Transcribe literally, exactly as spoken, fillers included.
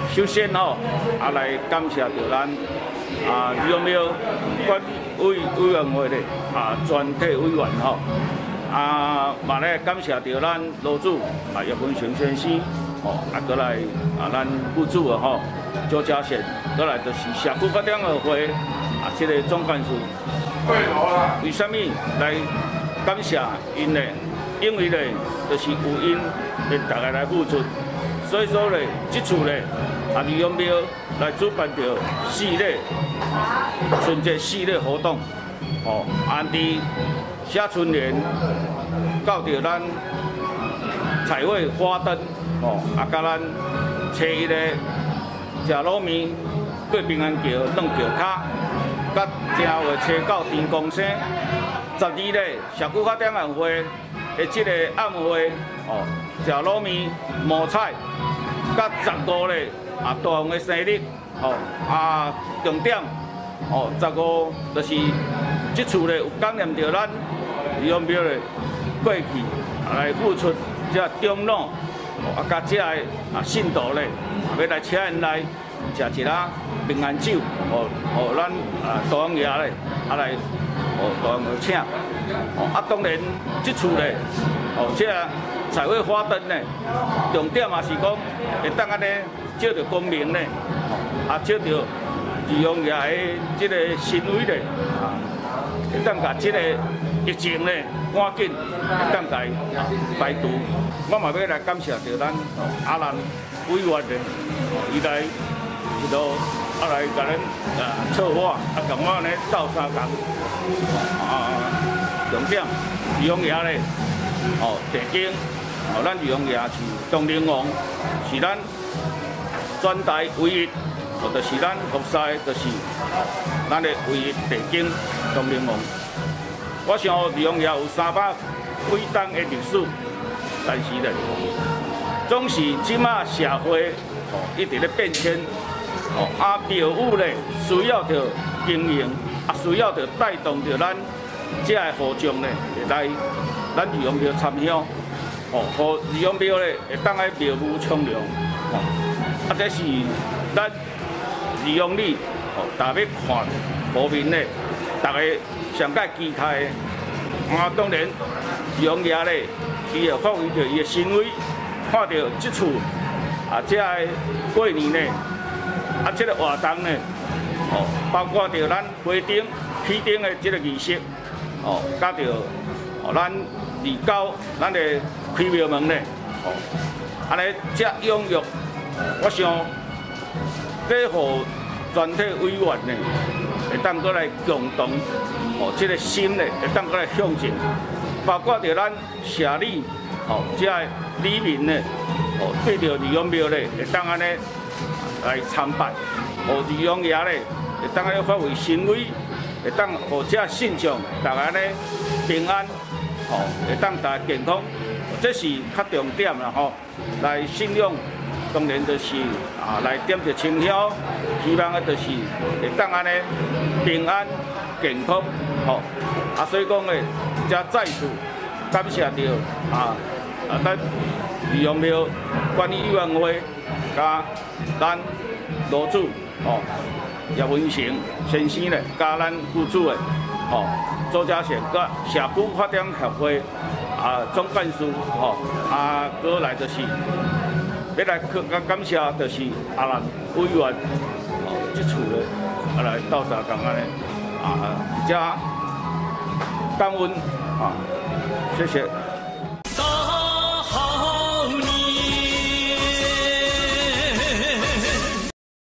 首先吼，啊来感谢着咱啊苗苗管委委员会的啊全体委员吼，啊嘛咧感谢着咱罗主啊叶文成先生，吼啊过来啊咱副主啊吼周家贤，过来就是社区发展协会啊这个总干事。为什么来感谢因呢？因为呢，就是有因来大家来付出。所以说咧，这次咧，啊，李永庙来主办着四类春节四类活动，哦，按伫写春联，到着咱彩绘花灯，哦，啊，甲咱初一咧食卤面，过平安桥弄桥卡，甲正月初九天公生，十二咧社区发展协会的这个暗会，哦，食卤面、摸彩。甲十五咧啊，大王的生日，吼啊，重点，哦，十五就是这次咧有感念到咱李永庙咧过去来付出这中老，啊，甲这个啊信徒咧，要来请因来食一下平安酒，哦哦，咱啊大王爷咧啊来，哦大王请，哦啊当然这次咧，哦这个。彩绘花灯呢，重点也是讲会当安尼照着光明呢，啊照着利用爷的这个神威呢，啊会当甲这个疫情呢赶紧会当来排除。我嘛要来感谢着咱阿兰委员的，伊来一路啊来甲咱啊策划，啊甲我呢斗相共，啊重点利用爷咧，哦地经。哦，咱利用也是东陵王，是咱全台唯一，哦，就是咱服侍，就是咱的唯一地经东陵王。我想利用也有三百几档的历史，但是咧，总是即马社会哦一直咧变迁，哦啊庙宇咧需要着经营，啊需要着带动着咱这个户众咧来咱利用庙参香。哦，互利用庙咧会当喺庙宇冲凉，哦，啊，这是咱利用你，哦，大家看方面咧，大家上界期待的。啊，当然利用爷咧，伊也发挥着伊的神威，看到这次啊，这个过年咧，啊，这个活动咧，哦，包括着咱花灯起灯的这个仪式，哦，加着哦，咱二九咱的。开庙门咧，哦，安尼遮踊跃，我想这互全体委员呢，会当过来共同，哦，这个心咧会当过来向前，包括着咱社里，哦，遮里民咧，哦，对着利用庙咧，会当安尼来参拜，哦，利用爷咧，会当安尼发挥神威，会当互遮信众大家咧平安，哦，会当大家健康。这是较重点啦吼，来信用当然就是啊来点着清香，希望啊就是会当安尼平安健康吼，啊所以讲诶，则再次感谢着啊啊咱利用庙管理委员会加咱罗主吼叶文成先生咧，加咱副主诶吼周家贤，甲社区发展协会。啊，总干事吼，啊，过来就是要来感感谢，就是阿兰委员，哦，即次咧，啊来斗相共安尼，啊，一只感恩啊，谢谢。